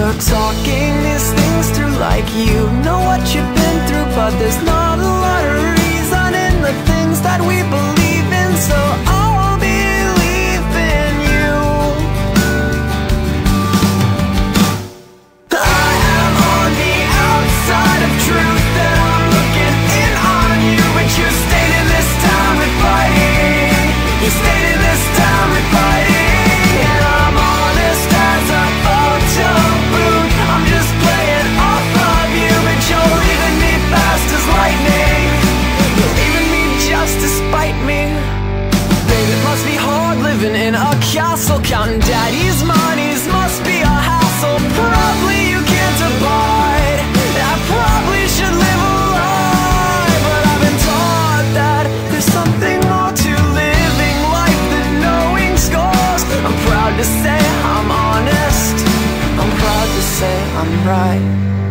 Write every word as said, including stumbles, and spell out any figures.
you're talking these things through like you know what you've been through, but there's not a lot of reason in the things that we believe in, so I'll believe in you. I am on the outside of truth, and I'm looking in on you, but you stayed in this time with fighting. You stayed in this time with fighting, and I'm honest as a photo booth. I'm just playing off of you, but you're leaving me fast as lightning. You're leaving me just to spite me. Babe, it must be hard living in a castle, counting daddy's monies must be a hassle. Probably you can't abide, I probably should live a lie, but I've been taught that there's something more to living life than knowing scores. I'm proud to say I'm honest, I'm proud to say I'm right.